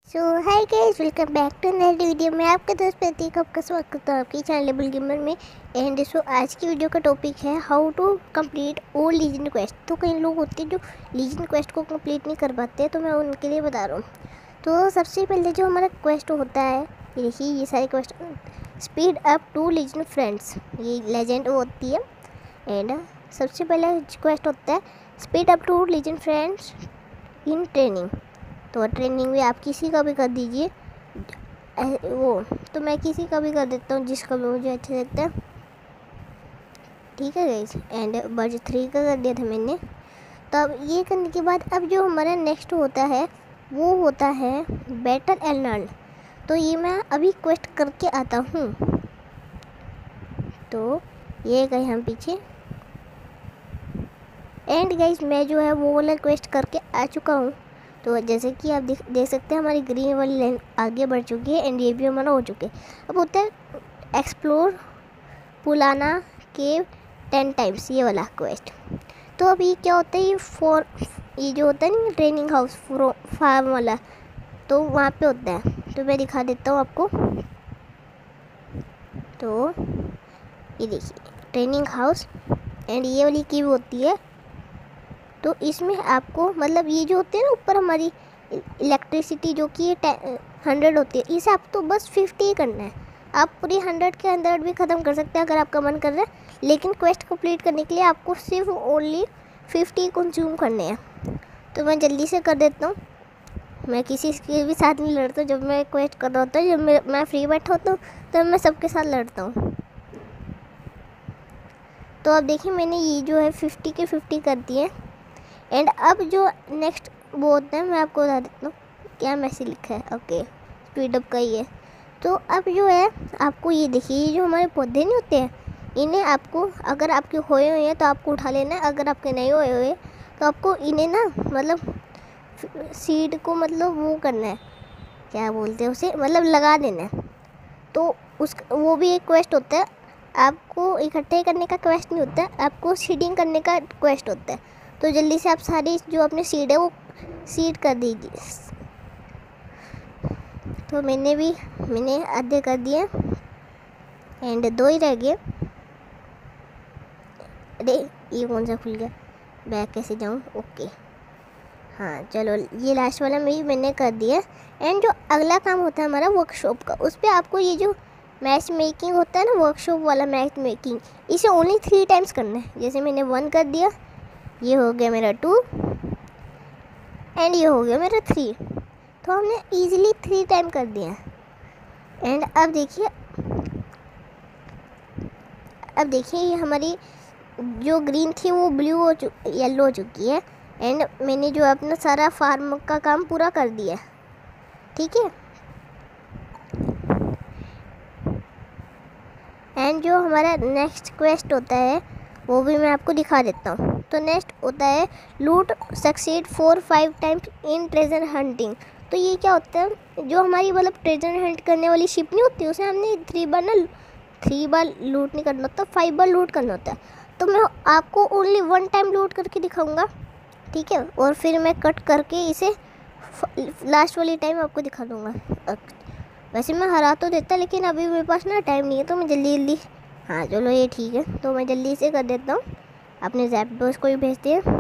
So hi guys, welcome back to नई video में। आपके दोस्त प्रतीक आपका स्वागत करता हूँ आपकी चैनल लेबल गेमर में। एंड सो आज की वीडियो का टॉपिक है how to complete all legend quest. तो कई लोग होते हैं जो लीजेंड क्वेस्ट को कंप्लीट नहीं कर पाते, तो मैं उनके लिए बता रहा हूँ। तो सबसे पहले जो हमारा क्वेस्ट होता है, ये देखिए, ये सारे quest speed up to legend friends, ये लेजेंड होती है। एंड सबसे पहला क्वेस्ट होता है speed up to legend friends in training. तो ट्रेनिंग भी आप किसी का भी कर दीजिए, वो तो मैं किसी का भी कर देता हूँ जिसका भी मुझे अच्छा लगता है, ठीक है गाइस। एंड बर्ज 3 का कर दिया था मैंने। तो अब ये करने के बाद अब जो हमारा नेक्स्ट होता है वो होता है बैटल एंड लर्न। तो ये मैं अभी क्वेस्ट करके आता हूँ। तो ये गए हम पीछे। एंड गाइस मैं जो है वो वाला क्वेस्ट करके आ चुका हूँ। तो जैसे कि आप देख सकते हैं हमारी ग्रीन वाली लाइन आगे बढ़ चुकी है एंड ये भी हमारा हो चुके हैं। अब होता है एक्सप्लोर पुलाना केव 10 टाइम्स, ये वाला क्वेस्ट। तो अभी क्या होता है, ये जो होता है ना ट्रेनिंग हाउस फार्म वाला, तो वहाँ पे होता है। तो मैं दिखा देता हूँ आपको। तो ये देखिए ट्रेनिंग हाउस एंड ये वाली केव होती है। तो इसमें आपको मतलब ये जो होते हैं ना ऊपर हमारी इलेक्ट्रिसिटी जो कि 100 होती है, इसे आप तो बस 50 ही करना है। आप पूरी 100 के अंदर भी ख़त्म कर सकते हैं अगर आपका मन कर रहा है, लेकिन क्वेस्ट कंप्लीट करने के लिए आपको सिर्फ ओनली 50 कंज्यूम करने हैं। तो मैं जल्दी से कर देता हूँ। मैं किसी के भी साथ नहीं लड़ता जब मैं क्वेस्ट कर रहा होता हूँ। जब मैं फ्री बैठा होता हूँ तो मैं सबके साथ लड़ता हूँ। तो अब देखिए मैंने ये जो है 50 के 50 कर दिए। एंड अब जो नेक्स्ट वो होता है मैं आपको बता देता हूँ क्या मैसेज लिखा है। ओके, स्पीड अप का ही है। तो अब जो है आपको ये देखिए, ये जो हमारे पौधे नहीं होते हैं, इन्हें आपको अगर आपके होए हुए हैं तो आपको उठा लेना है। अगर आपके नहीं होए हुए तो आपको इन्हें ना मतलब सीड को मतलब वो करना है, क्या बोलते हैं उसे, मतलब लगा देना है। तो वो भी एक क्वेस्ट होता है। आपको इकट्ठे करने का क्वेस्ट नहीं होता है, आपको सीडिंग करने का क्वेस्ट होता है। तो जल्दी से आप सारी जो अपने सीड है वो सीड कर दीजिए। तो मैंने आधे कर दिए एंड 2 ही रह गए। अरे ये कौन सा खुल गया, बैक कैसे जाऊँ। ओके हाँ चलो, ये लास्ट वाला मैंने कर दिया। एंड जो अगला काम होता है हमारा वर्कशॉप का, उस पर आपको ये जो मैच मेकिंग होता है ना, वर्कशॉप वाला मैच मेकिंग, इसे ओनली 3 टाइम्स करना है। जैसे मैंने 1 कर दिया, ये हो गया मेरा 2 एंड ये हो गया मेरा 3। तो हमने इजीली 3 टाइम कर दिया। एंड अब देखिए ये हमारी जो ग्रीन थी वो ब्लू येलो हो चुकी है। एंड मैंने जो अपना सारा फार्म का काम पूरा कर दिया, ठीक है। एंड जो हमारा नेक्स्ट क्वेस्ट होता है वो भी मैं आपको दिखा देता हूँ। तो नेक्स्ट होता है loot succeed 4-5 times in treasure hunting. तो ये क्या होता है, जो हमारी मतलब ट्रेजर हंट करने वाली शिप नहीं होती, उसे हमने 3 बार लूट नहीं करना होता, 5 बार लूट करना होता है। तो मैं आपको ओनली 1 टाइम लूट करके दिखाऊंगा, ठीक है। और फिर मैं कट करके इसे लास्ट वाली टाइम आपको दिखा दूँगा। वैसे मैं हरा तो देता, लेकिन अभी मेरे पास ना टाइम नहीं है, तो मैं जल्दी हाँ चलो ये ठीक है। तो मैं जल्दी से कर देता हूँ, अपने जैप्टोस को ही भेजते हैं।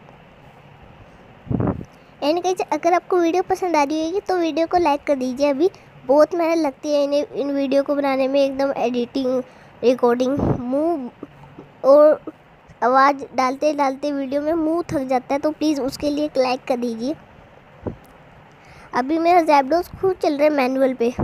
एंड गाइस अगर आपको वीडियो पसंद आ रही होगी तो वीडियो को लाइक कर दीजिए। अभी बहुत मेहनत लगती है इन वीडियो को बनाने में, एकदम एडिटिंग, रिकॉर्डिंग, मुँह और आवाज़ डालते डालते वीडियो में मुँह थक जाता है। तो प्लीज़ उसके लिए एक लाइक कर दीजिए। अभी मेरा जैप्टोस खुद चल रहा है मैनुअल पे।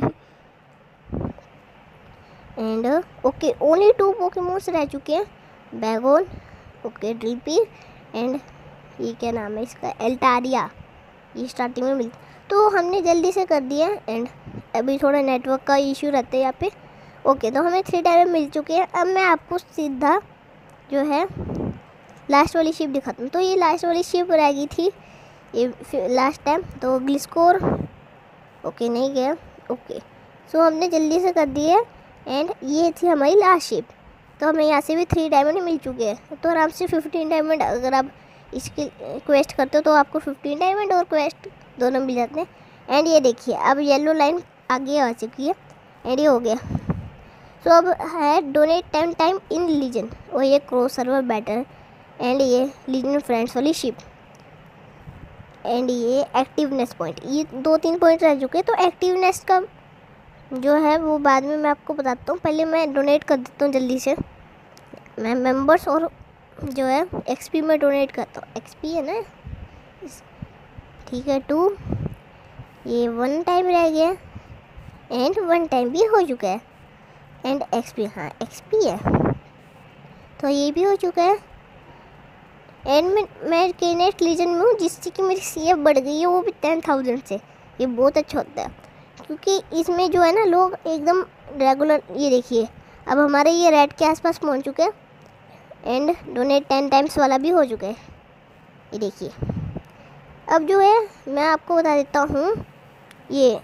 एंड ओके, ओनली 2 पोकेमोन्स रह चुके हैं, बैगोन, ओके, ड्रिलपी एंड ये क्या नाम है इसका, एल्टारिया। ये स्टार्टिंग में मिल, तो हमने जल्दी से कर दिया। एंड अभी थोड़ा नेटवर्क का इशू रहता है यहाँ पे। ओके, तो हमें 3 टाइम मिल चुके हैं। अब मैं आपको सीधा जो है लास्ट वाली शिप दिखाता हूँ। तो ये लास्ट वाली शिप रह गई थी ये लास्ट टाइम, तो ग्लिस्कोर ओके नहीं गया। ओके, सो हमने जल्दी से कर दिए। एंड ये थी हमारी लास्ट शिप। तो हमें यहाँ से भी 3 डायमंड मिल चुके हैं। तो आराम से 15 डायमंड अगर आप इसकी क्वेस्ट करते हो तो आपको 15 डायमंड और क्वेस्ट दोनों मिल जाते हैं। एंड ये देखिए अब येलो लाइन आगे आ चुकी है एंड ये हो गया। सो अब है डोनेट 10 टाइम इन लीजन और ये क्रॉस सर्वर बैटर एंड ये लीजन फ्रेंड्स वाली शिप एंड ये एक्टिवनेस पॉइंट, ये 2-3 पॉइंट रह चुके हैं। तो एक्टिवनेस का जो है वो बाद में मैं आपको बताता हूँ, पहले मैं डोनेट कर देता हूँ जल्दी से। मैं मेंबर्स और जो है एक्सपी में डोनेट करता हूँ, एक्सपी है ना, ठीक है 2, ये 1 टाइम रह गया एंड 1 टाइम भी हो चुका है एंड एक्सपी, हाँ एक्सपी है तो ये भी हो चुका है। एंड मैं केनेट लीजन में हूँ जिससे कि मेरी सीएफ बढ़ गई है, वो भी 10,000 से। ये बहुत अच्छा होता है क्योंकि इसमें जो है ना लोग एकदम रेगुलर, ये देखिए अब हमारे ये रेड के आसपास पहुँच चुके हैं एंड डोनेट 10 टाइम्स वाला भी हो चुका है। ये देखिए अब जो है मैं आपको बता देता हूँ ये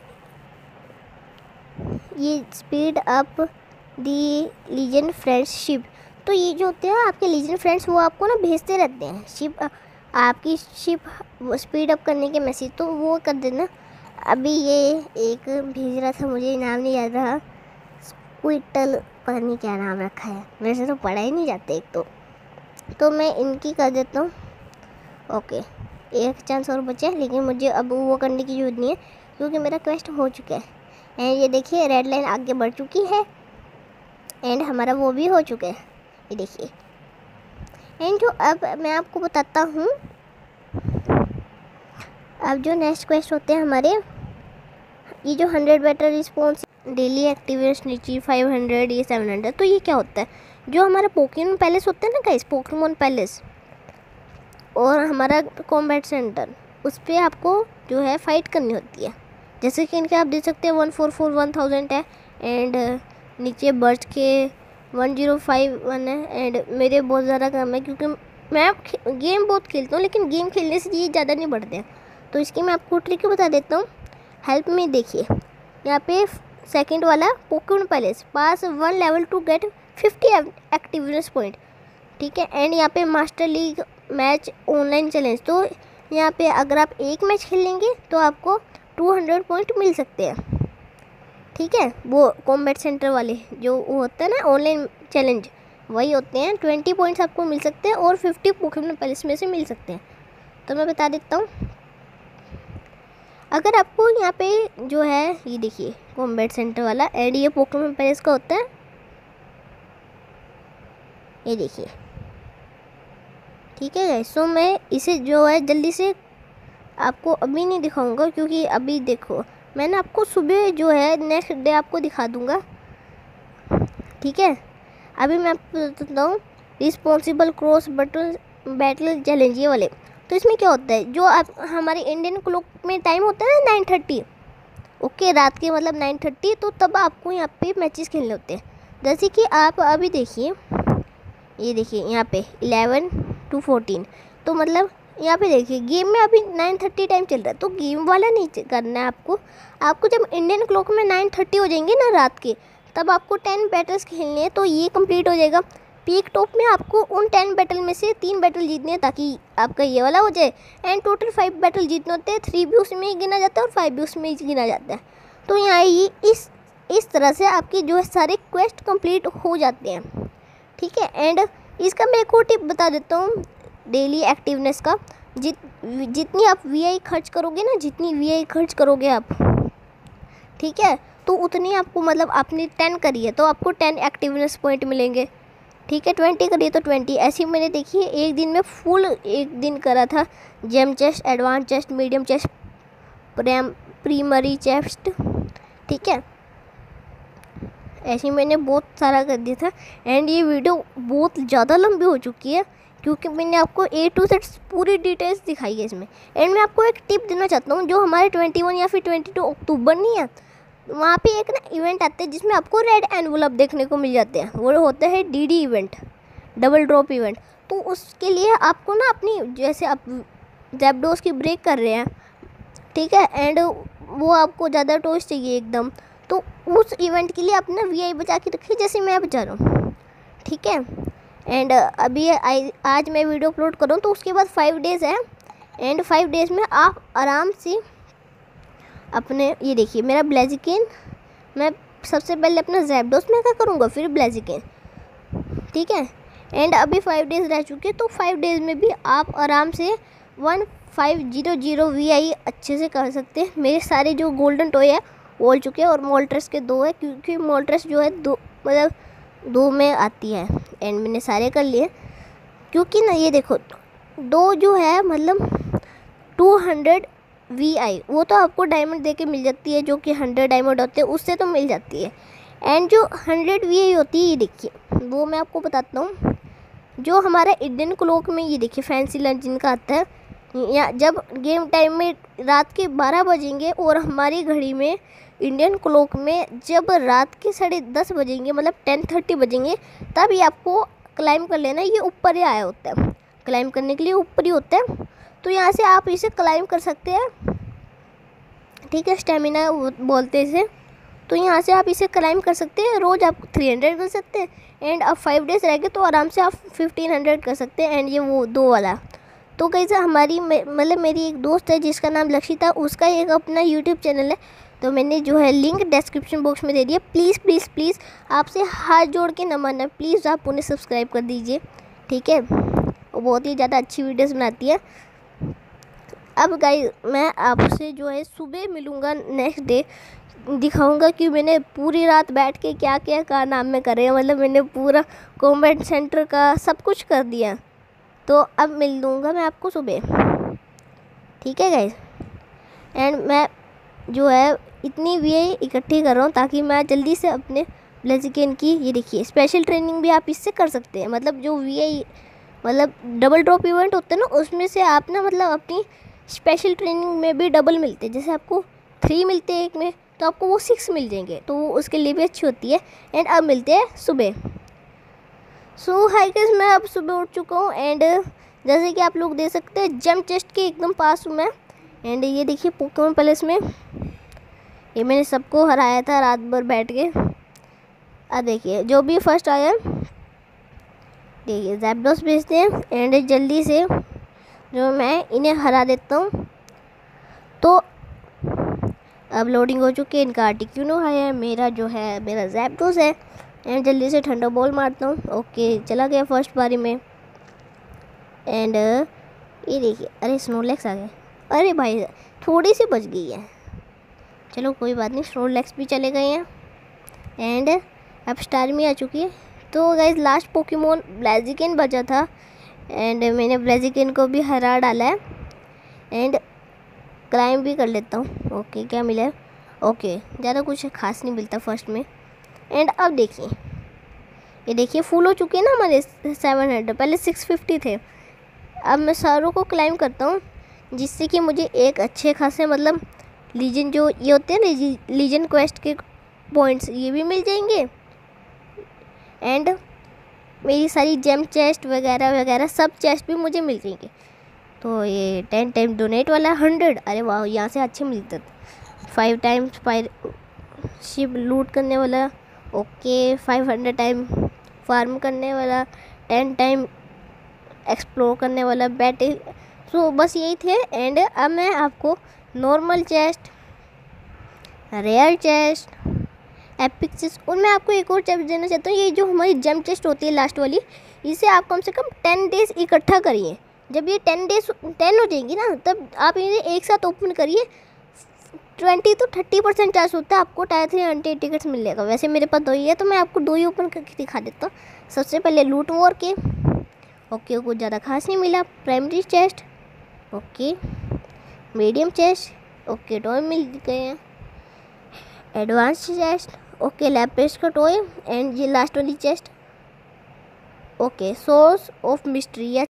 speed up the legion friendship. तो ये जो होते हैं आपके लीजन फ्रेंड्स वो आपको ना भेजते रहते हैं शिप, आपकी शिप स्पीड अप करने के मैसेज, तो वो कर देना। अभी ये एक भेज रहा था, मुझे नाम नहीं याद रहा, स्क्विटल पता नहीं क्या नाम रखा है, वैसे तो पढ़ा ही नहीं जाते एक तो मैं इनकी कर देता हूँ। ओके एक चांस और बचा है लेकिन मुझे अब वो करने की जरूरत नहीं है क्योंकि मेरा क्वेस्ट हो चुका है। एंड ये देखिए रेड लाइन आगे बढ़ चुकी है एंड हमारा वो भी हो चुका है, ये देखिए। एंड जो अब मैं आपको बताता हूँ, अब जो नेक्स्ट क्वेस्ट होते हैं हमारे, ये जो 100 बेटर रिस्पॉन्स डेली एक्टिवेशन नीचे 500 ये 700, तो ये क्या होता है, जो हमारा पोकेमॉन पैलेस होता है ना गाइस, पोकेमॉन पैलेस और हमारा कॉम्बैट सेंटर, उस पर आपको जो है फाइट करनी होती है। जैसे कि इनके आप देख सकते हैं 144,1000 है एंड नीचे बर्च के 1051 है एंड मेरे बहुत ज़्यादा कम है क्योंकि मैं गेम बहुत खेलता हूँ, लेकिन गेम खेलने से ये ज़्यादा नहीं बढ़ते हैं। तो इसकी मैं आपको ट्रिक बता देता हूँ, हेल्प में देखिए यहाँ पे सेकंड वाला Pokemon palace pass 1 level to get 50 activeness point, ठीक है। एंड यहाँ पे master league match online challenge, तो यहाँ पे अगर आप एक मैच खेल लेंगे तो आपको 200 पॉइंट मिल सकते हैं, ठीक है। वो कॉम्बैट सेंटर वाले जो वो होता है ना ऑनलाइन चैलेंज, वही होते हैं। 20 पॉइंट्स आपको मिल सकते हैं और 50 पोकेमॉन पैलेस में से मिल सकते हैं। तो मैं बता देता हूँ, अगर आपको यहाँ पे जो है ये देखिए कॉम्बैट सेंटर वाला एंड ये पोकेमॉन पैलेस का होता है, ये देखिए, ठीक है। सो मैं इसे जो है जल्दी से आपको अभी नहीं दिखाऊंगा क्योंकि अभी देखो मैंने आपको सुबह जो है नेक्स्ट डे आपको दिखा दूंगा, ठीक है। अभी मैं आपको बताता हूँ responsible cross button battle challenge ये वाले। तो इसमें क्या होता है, जो आप हमारे इंडियन क्लॉक में टाइम होता है ना 9:30, ओके रात के मतलब 9:30, तो तब आपको यहाँ पे मैचेस खेलने होते हैं। जैसे कि आप अभी देखिए, ये देखिए यहाँ पे 11 to 14, तो मतलब यहाँ पे देखिए गेम में अभी 9:30 टाइम चल रहा है, तो गेम वाला नहीं करना है आपको जब इंडियन क्लॉक में 9:30 हो जाएंगे ना रात के, तब आपको 10 बैटल्स खेलने हैं, तो ये कंप्लीट हो जाएगा। पीक टॉप में आपको उन 10 बैटल में से 3 बैटल जीतने हैं ताकि आपका ये वाला हो जाए। एंड टोटल 5 बैटल जीतने होते हैं, 3 भी उसमें ही गिना जाता है और 5 भी उसमें ही गिना जाता है। तो यहाँ ये इस तरह से आपके जो है सारे क्वेस्ट कंप्लीट हो जाते हैं, ठीक है। एंड इसका मैं एक और टिप बता देता हूँ डेली एक्टिवनेस का, जितनी आप वीआई खर्च करोगे ना, जितनी वीआई खर्च करोगे आप, ठीक है, तो उतनी आपको मतलब आपने 10 करी है तो आपको 10 एक्टिवनेस पॉइंट मिलेंगे, ठीक है। 20 करिए तो 20। ऐसे ही मैंने देखिए एक दिन में फुल एक दिन करा था, gem chest, advance chest, medium chest, primary chest, ठीक है। ऐसे ही मैंने बहुत सारा कर दिया था। एंड ये वीडियो बहुत ज़्यादा लंबी हो चुकी है क्योंकि मैंने आपको A to Z पूरी डिटेल्स दिखाई है इसमें। एंड मैं आपको एक टिप देना चाहता हूँ, जो हमारे 21 या फिर 22 अक्टूबर नहीं है, वहाँ पे एक ना इवेंट आता है जिसमें आपको रेड एनवलप देखने को मिल जाते हैं। वो होता है DD event, double drop event. तो उसके लिए आपको ना अपनी, जैसे आप जैपडोस की ब्रेक कर रहे हैं, ठीक है, एंड वो आपको ज़्यादा टॉस चाहिए एकदम, तो उस इवेंट के लिए अपना VI बचा के रखिए, जैसे मैं बचा रहा हूँ, ठीक है। एंड अभी आज मैं वीडियो अपलोड करूँ तो उसके बाद 5 डेज़ है। एंड 5 डेज़ में आप आराम से अपने ये देखिए मेरा ब्लेजिकिन, मैं सबसे पहले अपना जैप्डोस में क्या करूँगा, फिर ब्लेजिकिन, ठीक है। एंड अभी 5 डेज़ रह चुके, तो 5 डेज़ में भी आप आराम से 1500 VI अच्छे से कर सकते हैं। मेरे सारे जो गोल्डन टॉय है वो हो चुके हैं, और मोल्ट्रेस के 2 है, क्योंकि मोल्ट्रेस जो है 2 मतलब 2 में आती है। एंड मैंने सारे कर लिए, क्योंकि ना ये देखो 2 जो है मतलब 200 VI वो तो आपको डायमंड दे के मिल जाती है, जो कि 100 डायमंड होते हैं उससे तो मिल जाती है। एंड जो 100 VI होती है, ये देखिए वो मैं आपको बताता हूँ। जो हमारा इंडियन क्लॉक में ये देखिए फैंसी लंच जिनका आता है, या जब गेम टाइम में रात के 12 बजेंगे और हमारी घड़ी में इंडियन क्लॉक में जब रात के 10:30 बजेंगे, मतलब 10:30 बजेंगे, तब ये आपको क्लाइम कर लेना। ये ऊपर ही आया होता है, क्लाइम करने के लिए ऊपर ही होता है, तो यहाँ से आप इसे क्लाइम कर सकते हैं, ठीक है। स्टेमिना बोलते हैं इसे, तो यहाँ से आप इसे क्लाइम कर सकते हैं। रोज़ आप 300 कर सकते हैं, एंड अब 5 डेज़ रह गए तो आराम से आप 1500 कर सकते हैं। एंड ये वो 2 वाला, तो कैसे हमारी मतलब मेरी एक दोस्त है जिसका नाम लक्षिता, उसका एक अपना यूट्यूब चैनल है, तो मैंने जो है लिंक डिस्क्रिप्शन बॉक्स में दे दिया। प्लीज़ प्लीज़ प्लीज़ आपसे हाथ जोड़ के न मानना, प्लीज़ आप उन्हें सब्सक्राइब कर दीजिए, ठीक है। वो बहुत ही ज़्यादा अच्छी वीडियोस बनाती है। अब गाइस मैं आपसे जो है सुबह मिलूँगा, नेक्स्ट डे दिखाऊंगा कि मैंने पूरी रात बैठ के क्या क्या कारनामे करे, मतलब मैंने पूरा कॉम्बैट सेंटर का सब कुछ कर दिया। तो अब मिल लूँगा मैं आपको सुबह, ठीक है गाइस। एंड मैं जो है इतनी VI इकट्ठी कर रहा हूँ ताकि मैं जल्दी से अपने ब्लेजिकिन की, ये देखिए स्पेशल ट्रेनिंग भी आप इससे कर सकते हैं। मतलब जो VI मतलब डबल ड्रॉप इवेंट होते हैं ना, उसमें से आप ना मतलब अपनी स्पेशल ट्रेनिंग में भी डबल मिलते हैं। जैसे आपको 3 मिलते हैं एक में, तो आपको वो 6 मिल जाएंगे, तो वो उसके लिए भी अच्छी होती है। एंड अब मिलते हैं सुबह। सो हाय गाइस, मैं अब सुबह उठ चुका हूँ, एंड जैसे कि आप लोग देख सकते हैं जेम चेस्ट के एकदम पास हूँ मैं। एंड ये देखिए पोकेमॉन पैलेस में ये मैंने सबको हराया था रात भर बैठ के। अब देखिए जो भी फर्स्ट आया, देखिए जैप्डोस भेजते हैं, एंड जल्दी से जो मैं इन्हें हरा देता हूँ। तो अब लोडिंग हो चुकी है, इनका आर्टिक्यूनो है, मेरा जो है मेरा जैप्डोस है। एंड जल्दी से ठंडा बॉल मारता हूँ। ओके चला गया फर्स्ट बारी में। एंड ये देखिए, अरे स्नोलैक्स आ गए, अरे भाई थोड़ी सी बच गई है, चलो कोई बात नहीं, स्नोलैक्स भी चले गए हैं। एंड अब स्टारमी आ चुकी है। तो गाइज लास्ट पोकेमॉन ब्लेजिकिन बचा था, एंड मैंने ब्लेजिकिन को भी हरा डाला है। एंड क्लाइम भी कर लेता हूँ। ओके क्या मिला है, ओके ज़्यादा कुछ खास नहीं मिलता फर्स्ट में। एंड अब देखिए ये देखिए फुल हो चुके हैं ना हमारे 700, पहले 650 थे। अब मैं सारों को क्लाइम करता हूँ, जिससे कि मुझे एक अच्छे खासे मतलब लीजन जो ये होते हैं ना, लीजन क्वेस्ट के पॉइंट्स ये भी मिल जाएंगे। एंड मेरी सारी जेम चेस्ट वगैरह वगैरह सब चेस्ट भी मुझे मिल जाएंगे। तो ये 10 टाइम डोनेट वाला 100, अरे वाह यहाँ से अच्छे मिलते थे। 5 टाइम्स शिप लूट करने वाला, ओके 500 टाइम फार्म करने वाला, 10 टाइम एक्सप्लोर करने वाला बैटल। सो बस यही थे। एंड अब मैं आपको normal chest, rare chest, epic chest, और मैं आपको एक और चेस्ट देना चाहता हूँ। ये जो हमारी जेम चेस्ट होती है लास्ट वाली, इसे आप कम से कम 10 डेज़ इकट्ठा करिए। जब ये 10 हो जाएंगी ना, तब आप इन्हें एक साथ ओपन करिए। 20 to 30% चांस होता है आपको टायर 3 100 टिकट्स मिल जाएगा। वैसे मेरे पास 2 ही है, तो मैं आपको 2 ही ओपन करके दिखा देता हूँ। सबसे पहले लूट वॉर के, ओके कुछ ज़्यादा खास नहीं मिला। Primary chest, okay medium chest, okay toy मिल गए हैं। एडवांस चेस्ट, ओके लैपेस्ट का टॉय। एंड ये लास्ट वाली chest, okay source of mystery या